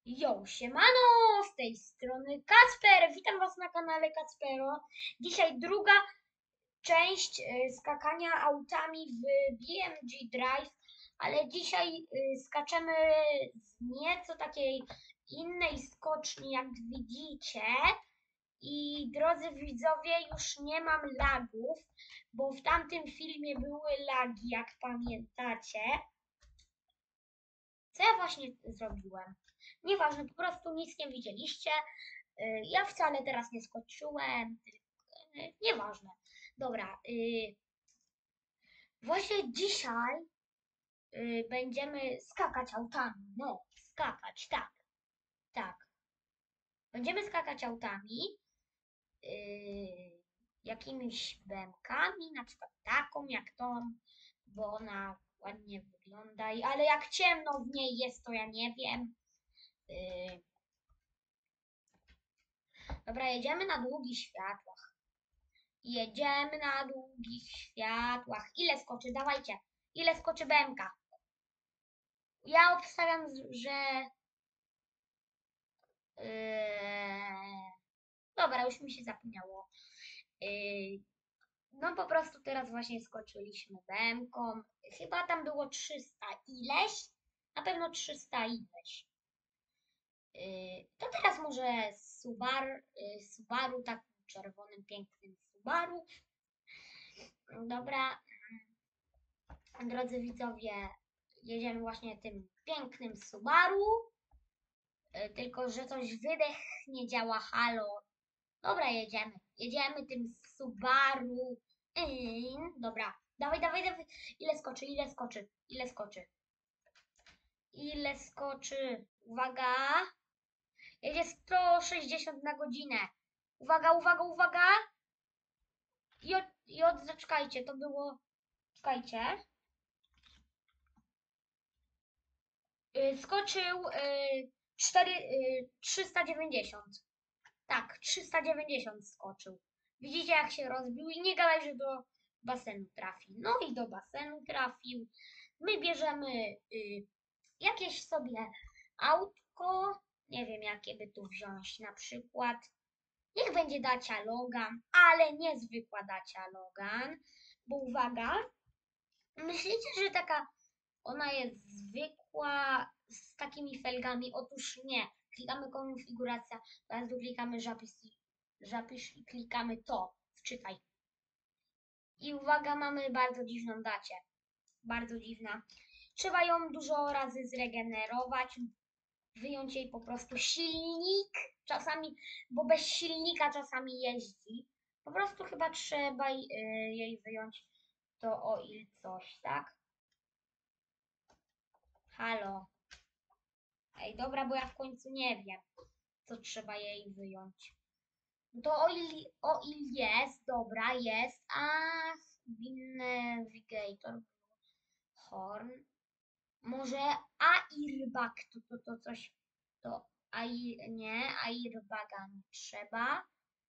Jo, siemano, z tej strony Kacper, witam was na kanale Kacpero. Dzisiaj druga część skakania autami w BMG Drive, ale dzisiaj skaczemy z nieco takiej innej skoczni, jak widzicie. I drodzy widzowie, już nie mam lagów, bo w tamtym filmie były lagi, jak pamiętacie. Co ja właśnie zrobiłem? Nieważne, po prostu nic nie widzieliście. Ja wcale teraz nie skoczyłem. Nieważne. Dobra. Właśnie dzisiaj będziemy skakać autami. No, skakać, tak. Tak. Będziemy skakać autami. Jakimiś BMKami, na przykład taką jak tą, bo ona ładnie wygląda. Ale jak ciemno w niej jest, to ja nie wiem. Dobra, jedziemy na długich światłach. Jedziemy na długich światłach. Ile skoczy? Dawajcie. Ile skoczy BMK? Ja obstawiam, że... Dobra, już mi się zapomniało. No po prostu teraz właśnie skoczyliśmy BM-ką. Chyba tam było 300 ileś. Na pewno 300 ileś. To teraz może Subaru, takim czerwonym, pięknym Subaru. Dobra, drodzy widzowie, jedziemy właśnie tym pięknym Subaru. Tylko że coś wydech nie działa, halo. Dobra, jedziemy. Jedziemy tym Subaru. Dobra, dawaj, dawaj, dawaj. Ile skoczy, ile skoczy, ile skoczy. Ile skoczy. Uwaga. Jedzie 160 na godzinę. Uwaga, uwaga, uwaga. Zaczekajcie, to było... Czekajcie. Skoczył 390. Tak, 390 skoczył. Widzicie, jak się rozbił i nie gadaj, że do basenu trafi. No i do basenu trafił. My bierzemy jakieś sobie autko. Nie wiem, jakie by tu wziąć. Na przykład, niech będzie Dacia Logan, ale nie zwykła Dacia Logan. Bo uwaga, myślicie, że taka ona jest zwykła z takimi felgami? Otóż nie. Klikamy konfiguracja, teraz tu klikamy zapisz i klikamy to, wczytaj. I uwaga, mamy bardzo dziwną dacię. Bardzo dziwna. Trzeba ją dużo razy zregenerować, wyjąć jej po prostu silnik. Czasami, bo bez silnika czasami jeździ. Po prostu chyba trzeba jej wyjąć to oil coś, tak? Halo. Ej, dobra, bo ja w końcu nie wiem, co trzeba jej wyjąć. No to oil jest, dobra, jest. Navigator, horn. Może airbag, to coś, to nie, airbaga nie trzeba.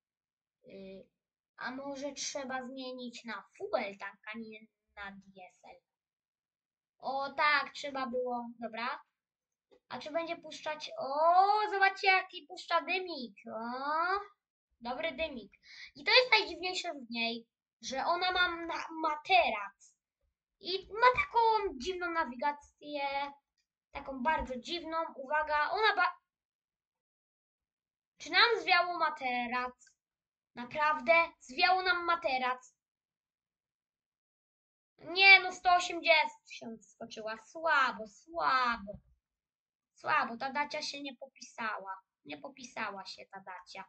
A może trzeba zmienić na fuel tank, a nie na diesel. O tak, trzeba było, dobra. A czy będzie puszczać? O, zobaczcie, jaki puszcza dymik. O, dobry dymik. I to jest najdziwniejsze w niej, że ona ma materac. I ma taką dziwną nawigację. Taką bardzo dziwną. Uwaga, Czy nam zwiało materac? Naprawdę? Zwiało nam materac. Nie, no 180 skoczyła. Słabo, słabo. Słabo, ta Dacia się nie popisała. Nie popisała się ta Dacia.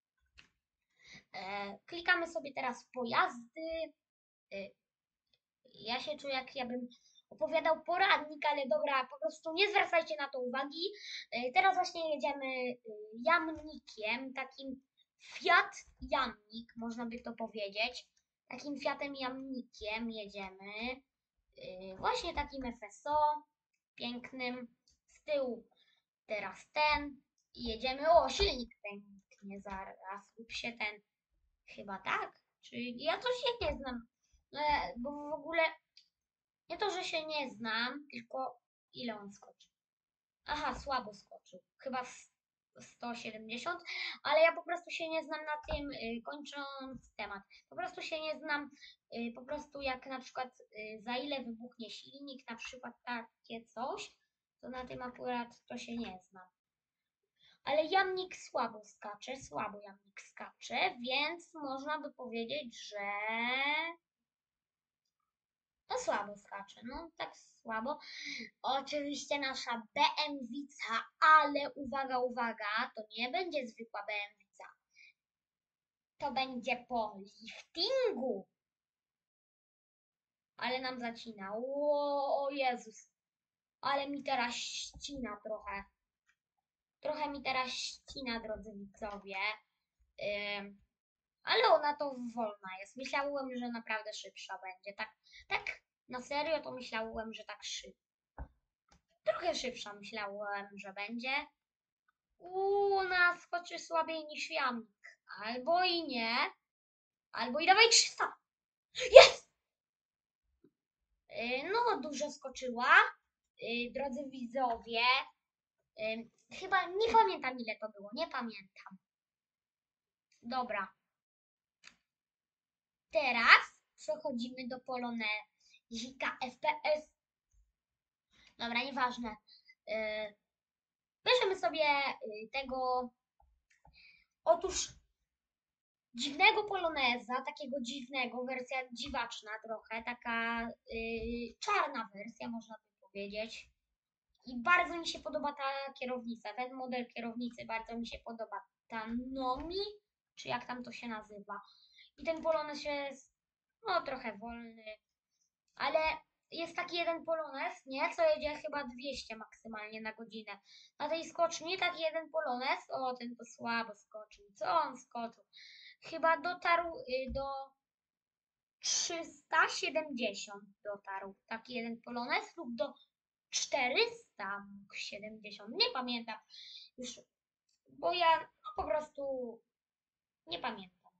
Klikamy sobie teraz w pojazdy. Ja się czuję, jak ja bym opowiadał poradnik, ale dobra, po prostu nie zwracajcie na to uwagi. Teraz właśnie jedziemy jamnikiem, takim Fiat Jamnik, można by to powiedzieć. Takim Fiatem Jamnikiem jedziemy. Właśnie takim FSO, pięknym. Z tyłu teraz ten. I jedziemy. O, silnik pęknie zaraz lub się ten. Chyba tak. Czy ja coś się nie znam. Bo w ogóle nie to, że się nie znam, tylko ile on skoczy. Aha, słabo skoczył. Chyba 170, ale ja po prostu się nie znam na tym, kończąc temat. Po prostu się nie znam, po prostu jak na przykład za ile wybuchnie silnik, na przykład takie coś, to na tym akurat to się nie znam. Ale jamnik słabo jamnik skacze, więc można by powiedzieć, że no słabo skacze, no tak słabo. Oczywiście nasza BMW-ca, ale uwaga, uwaga, to nie będzie zwykła BMW-ca. To będzie po liftingu. Ale nam zacina. O Jezus. Ale mi teraz ścina trochę. Trochę mi teraz ścina, drodzy widzowie. Ale ona to wolna jest. Myślałem, że naprawdę szybsza będzie. Tak na serio to myślałem, że tak szybko. Trochę szybsza myślałem, że będzie. Ona skoczy słabiej niż jamnik. Albo i nie. Albo i dawaj 300. Jest! No, dużo skoczyła. Drodzy widzowie. Chyba nie pamiętam ile to było. Nie pamiętam. Dobra. Teraz przechodzimy do Polonezika FPS. Dobra, nieważne. Bierzemy sobie tego. Otóż dziwnego poloneza, takiego dziwnego, wersja dziwaczna trochę, taka czarna wersja, można by powiedzieć. I bardzo mi się podoba ta kierownica, ten model kierownicy bardzo mi się podoba. Ta Nomi, czy jak tam to się nazywa. I ten polonez jest, no trochę wolny, ale jest taki jeden polonez, nie? Co jedzie chyba 200 maksymalnie na godzinę. Na tej skoczni taki jeden polonez, o ten to słabo skoczył. Co on skoczył? Chyba dotarł do 370 dotarł taki jeden polonez lub do 470. Nie pamiętam już, bo ja no, po prostu nie pamiętam.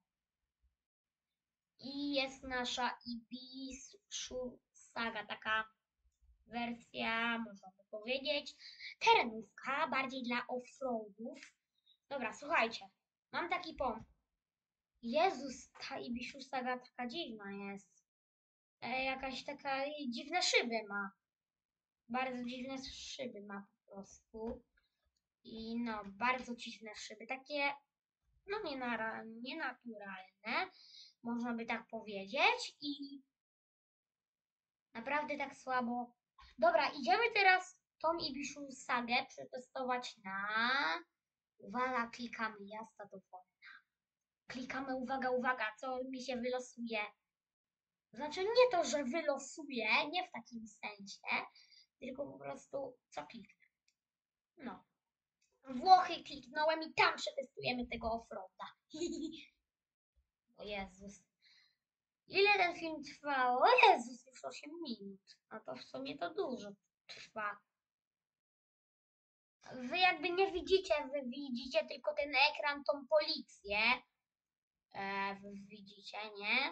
I jest nasza Ibishu Saga, taka wersja, można by powiedzieć, terenówka, bardziej dla offroadów. Dobra, słuchajcie, mam taki pomysł. Jezus, ta Ibishu Saga taka dziwna jest. Jakaś taka dziwne szyby ma. Bardzo dziwne szyby ma po prostu. I no, bardzo dziwne szyby. Takie, no nienaturalne, można by tak powiedzieć. I naprawdę tak słabo. Dobra, idziemy teraz tą Ibishu Sagę przetestować na... Uwaga, klikamy jazda dowolna. Klikamy, uwaga, uwaga, co mi się wylosuje. Znaczy nie to, że wylosuje, nie w takim sensie, tylko po prostu co kliknę. No. Włochy kliknąłem i tam przetestujemy tego offroada. O Jezus. Ile ten film trwał? O Jezus, już 8 minut. A to w sumie to dużo trwa. Wy jakby nie widzicie, wy widzicie tylko ten ekran, tą policję. Wy widzicie, nie?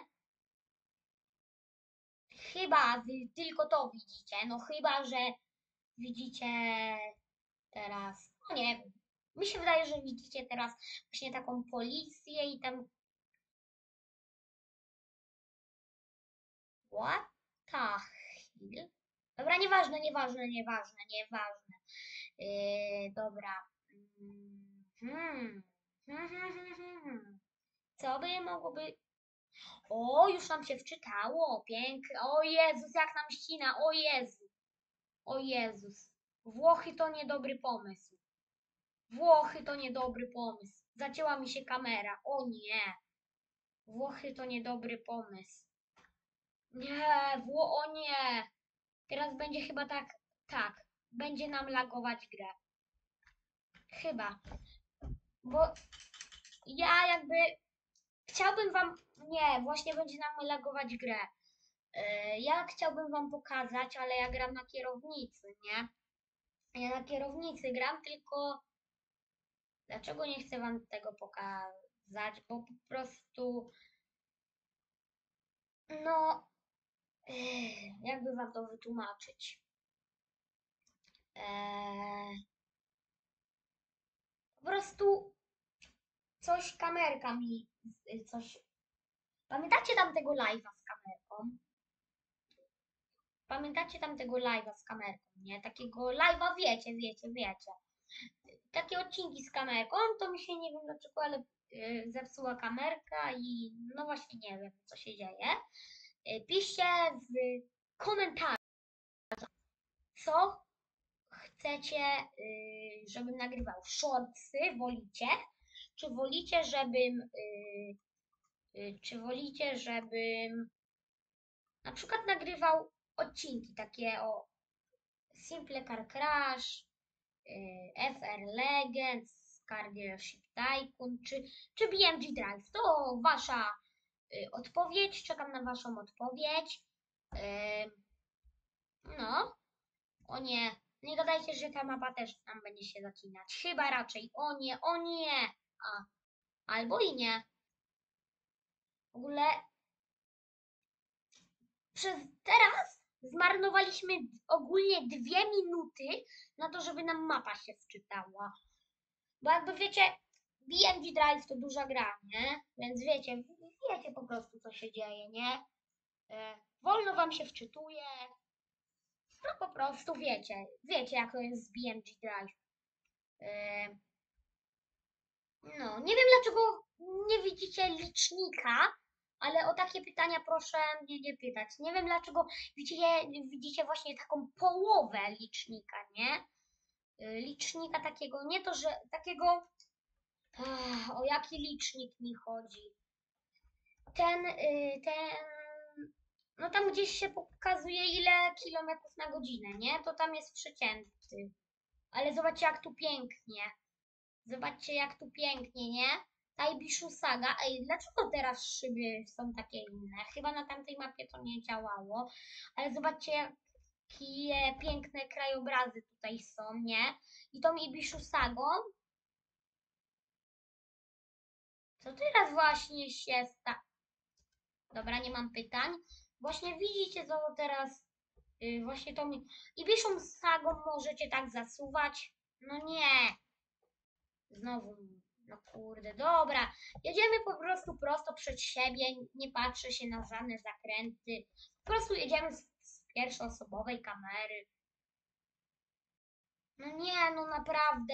Chyba wy tylko to widzicie. No chyba, że widzicie teraz. No nie wiem. Mi się wydaje, że widzicie teraz właśnie taką policję i tam. What the hell? Dobra, nieważne. Dobra. Hmm. Co by mogło być? O, już nam się wczytało. Pięknie. O Jezus, jak nam ścina. O Jezu. O Jezus. Włochy to niedobry pomysł. Włochy to niedobry pomysł. Zacięła mi się kamera. O nie. Włochy to niedobry pomysł. Nie, o nie. Teraz będzie chyba tak. Będzie nam lagować grę. Chyba. Bo ja jakby chciałbym wam, nie, właśnie będzie nam lagować grę. Ja chciałbym wam pokazać, ale ja gram na kierownicy, nie? Ja na kierownicy gram, tylko dlaczego nie chcę wam tego pokazać? Bo po prostu, no, jakby wam to wytłumaczyć. Po prostu coś kamerka mi, coś... Pamiętacie tamtego live'a z kamerką? Pamiętacie tamtego live'a z kamerką, nie? Takiego live'a, wiecie. Takie odcinki z kamerką, to mi się nie wiem dlaczego, ale zepsuła kamerka i no właśnie nie wiem, co się dzieje. Piszcie w komentarzach, co chcecie, żebym nagrywał. Shortsy wolicie? Czy wolicie, żebym na przykład nagrywał odcinki takie o Simple Car Crash, FR Legends, Car Dealership Tycoon, czy BMG Drive? To wasza odpowiedź. Czekam na waszą odpowiedź. No, o nie. Nie gadajcie, że ta mapa też nam będzie się zacinać. Chyba raczej. O nie. Albo i nie. W ogóle teraz zmarnowaliśmy ogólnie 2 minuty na to, żeby nam mapa się wczytała. Bo jakby wiecie, BMG Drive to duża gra, nie? Więc wiecie po prostu co się dzieje, nie? Wolno wam się wczytuje. No po prostu wiecie jak to jest z BMG Drive. No, nie wiem dlaczego nie widzicie licznika, ale o takie pytania proszę mnie nie pytać. Nie wiem dlaczego widzicie właśnie taką połowę licznika, nie? Licznika takiego, nie to, że takiego... O jaki licznik mi chodzi? Ten, no tam gdzieś się pokazuje ile kilometrów na godzinę, nie? To tam jest przeciętny. Ale zobaczcie jak tu pięknie. Zobaczcie jak tu pięknie, nie? Taibishu Saga. Ej, dlaczego teraz szyby są takie inne? Chyba na tamtej mapie to nie działało. Ale zobaczcie jakie piękne krajobrazy tutaj są, nie? I tą Ibishu Sagą. Co teraz właśnie się stało? Dobra, nie mam pytań. Właśnie widzicie co teraz, właśnie tą Ibishą Sagą możecie tak zasuwać. No nie. Znowu, no kurde, dobra. Jedziemy po prostu prosto przed siebie, nie patrzę się na żadne zakręty. Po prostu jedziemy z pierwszoosobowej kamery. No nie, no naprawdę.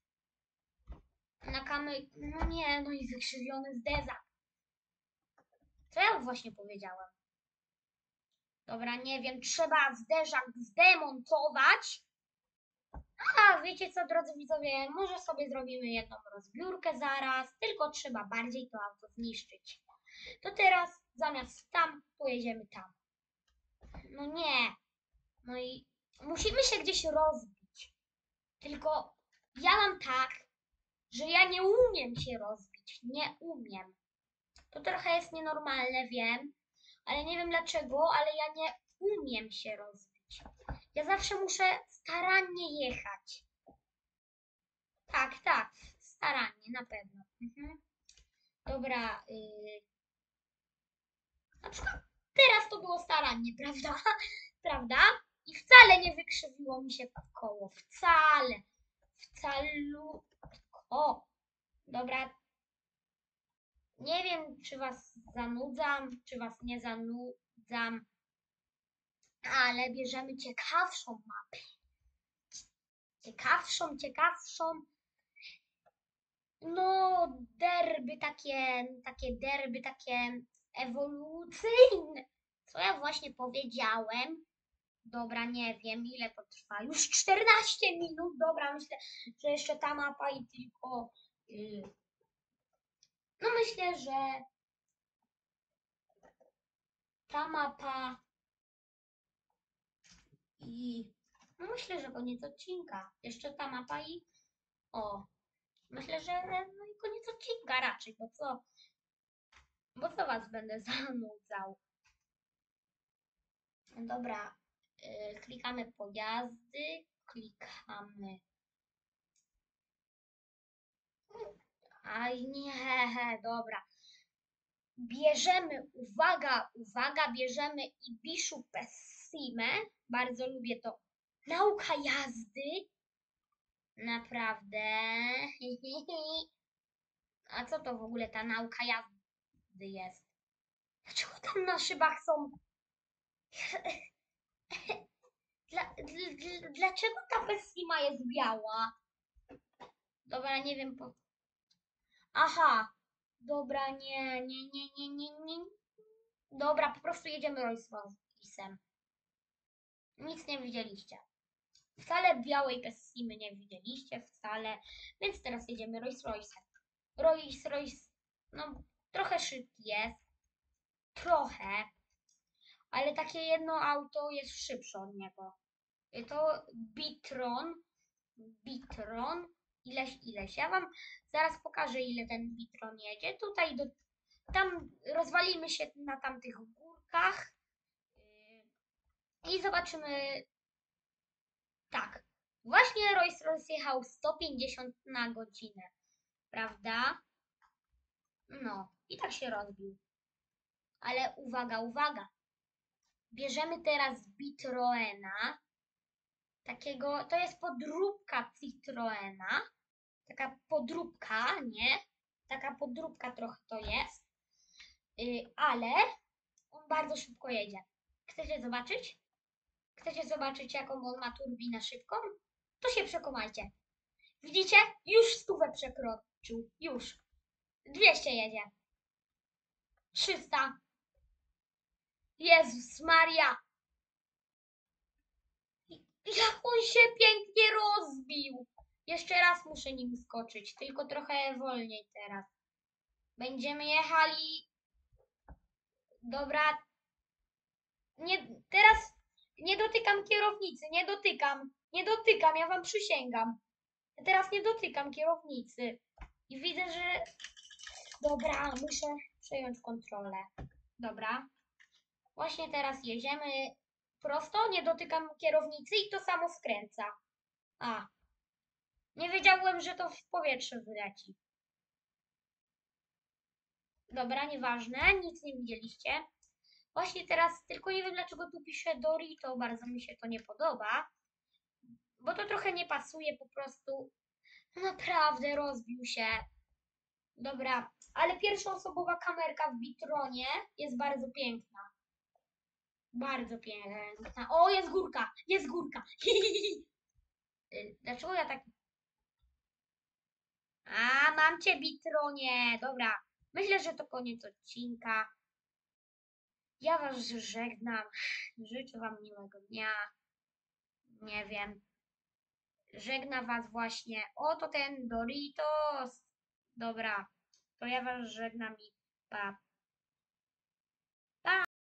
Na kamerze, no nie, no i wykrzywiony zderzak. Co ja właśnie powiedziałem? Dobra, nie wiem, trzeba zderzak zdemontować. A wiecie co, drodzy widzowie, może sobie zrobimy jedną rozbiórkę zaraz, tylko trzeba bardziej to auto zniszczyć. To teraz zamiast tam, pojedziemy tam. No nie. No i musimy się gdzieś rozbić. Tylko ja mam tak, że ja nie umiem się rozbić. Nie umiem. To trochę jest nienormalne, wiem, ale nie wiem dlaczego, ale ja nie umiem się rozbić. Ja zawsze muszę starannie jechać. Tak, starannie, na pewno. Dobra, na przykład teraz to było starannie, prawda? Prawda? I wcale nie wykrzywiło mi się koło. Wcale. O, dobra. Nie wiem, czy was zanudzam, czy was nie zanudzam, ale bierzemy ciekawszą mapę. Ciekawszą. No, takie ewolucyjne. Co ja właśnie powiedziałem? Dobra, nie wiem ile to trwa. Już 14 minut. Dobra, myślę, że jeszcze ta mapa i tylko... No myślę, że ta mapa i... No myślę, że koniec odcinka. Jeszcze ta mapa i... O, myślę, że no i koniec odcinka raczej, bo co? Bo co was będę zanudzał? Dobra, klikamy pojazdy, klikamy... Aj nie, dobra. Bierzemy, uwaga, bierzemy Ibishu Pessimę. Bardzo lubię to Nauka jazdy? Naprawdę? A co to w ogóle ta nauka jazdy jest? Dlaczego tam na szybach są... Dlaczego ta Pessima jest biała? Dobra, nie wiem po... Aha. Dobra, nie. Dobra, po prostu jedziemy Rolls Royce'em. Nic nie widzieliście. Wcale białej Pessimy nie widzieliście, wcale. Więc teraz jedziemy Rolls Royce'em. Rolls Royce, no, trochę szybki jest. Trochę. Ale takie jedno auto jest szybsze od niego. To Bitron, ileś. Ja wam zaraz pokażę, ile ten Bitron jedzie. Tam rozwalimy się na tamtych górkach i zobaczymy. Tak, właśnie Rolls Royce jechał 150 na godzinę, prawda? No, i tak się rozbił. Ale uwaga. Bierzemy teraz Citroena. Takiego, to jest podróbka Citroena. Taka podróbka, nie? Taka podróbka trochę to jest. Ale on bardzo szybko jedzie. Chcecie zobaczyć? Chcecie zobaczyć, jaką on ma turbinę szybką? To się przekonajcie. Widzicie? Już 100 przekroczył. Już. 200 jedzie. 300. Jezus Maria. Jak on się pięknie rozbił. Jeszcze raz muszę nim skoczyć, tylko trochę wolniej teraz. Będziemy jechali. Dobra. Teraz nie dotykam kierownicy, nie dotykam, ja wam przysięgam. Teraz nie dotykam kierownicy. I widzę, że... Dobra, muszę przejąć kontrolę. Dobra. Właśnie teraz jedziemy prosto, nie dotykam kierownicy i to samo skręca. A. Nie wiedziałem, że to w powietrze wyleci. Dobra, nieważne, nic nie widzieliście. Właśnie teraz, tylko nie wiem dlaczego tu pisze Dorito, bardzo mi się to nie podoba. Bo to trochę nie pasuje po prostu. No naprawdę rozbił się. Dobra, ale pierwszoosobowa kamerka w Bitronie jest bardzo piękna. Bardzo piękna. O, jest górka, jest górka. Dlaczego ja tak... A, mam cię, Bitronie. Dobra, myślę, że to koniec odcinka. Ja was żegnam. Życzę wam miłego dnia. Nie wiem. Żegna was właśnie. Oto ten Doritos. Dobra, to ja was żegnam i pa.